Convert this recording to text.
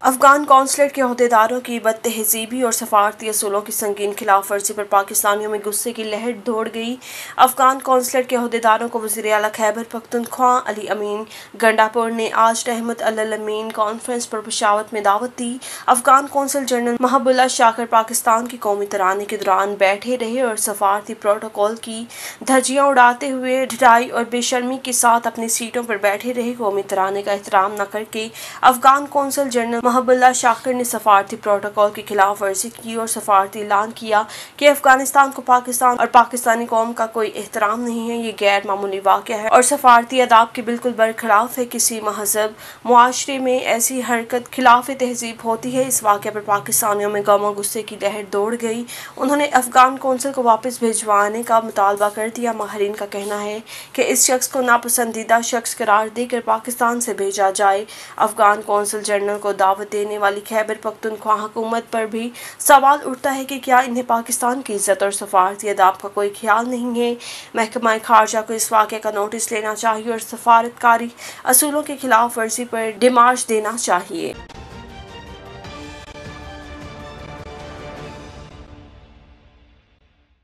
Afghan consulate کے عہدیداروں کی بد تہذیبی اور سفارتی اصولوں کی سنگین خلاف ورزی پر پاکستانیوں میں غصے کی لہر دوڑ گئی۔ افغان قونصلیٹ کے عہدیداروں کو وزیر اعلیٰ خیبر پختونخوا علی امین گنڈاپور نے آج رحمت العالمین کانفرنس پر پشاور میں دعوت دی۔ افغان قونصل جنرل محب اللہ شاکر پاکستان کے قومی ترانے کے دوران بیٹھے رہے اور سفارتی پروٹوکول کی دھجیاں اڑاتے ہوئے ڈھٹائی اور بے شرمی کے ساتھ اپنی سیٹوں پر بیٹھے رہے۔ قومی ترانے کا احترام نہ کرکے افغان قونصل جنرل محب اللہ شاکر نے سفارتی پروٹوکول کی خلاف ورزی کی اور سفارتی اعلان کیا کہ افغانستان کو پاکستان اور پاکستانی قوم کا کوئی احترام نہیں ہے۔ یہ غیر معمولی واقعہ ہے اور سفارتی آداب کے بالکل برخلاف ہے۔ کسی مہذب معاشرے میں ایسی حرکت خلاف تہذیب ہوتی ہے۔ اس واقعے پر پاکستانیوں میں غم و غصے کی لہر دوڑ گئی۔ انہوں نے افغان قونصل کو واپس بھجوانے کا مطالبہ کر دیا۔ ماہرین کا کہنا ہے کہ اس شخص کو ناپسندیدہ شخص قرار دے کر پاکستان سے بھیجا جائے۔ افغان قونصل جنرل کو دعوت دینے والی خیبر پختونخوا حکومت پر بھی سوال اٹھتا ہے کہ کیا انہیں پاکستان کی عزت اور سفارتی آداب کا کوئی خیال نہیں ہے۔ محکمہ خارجہ کو اس واقعے کا نوٹس لینا چاہیے اور سفارتکاری اصولوں کی خلاف ورزی پر ڈیمارش دینا چاہیے۔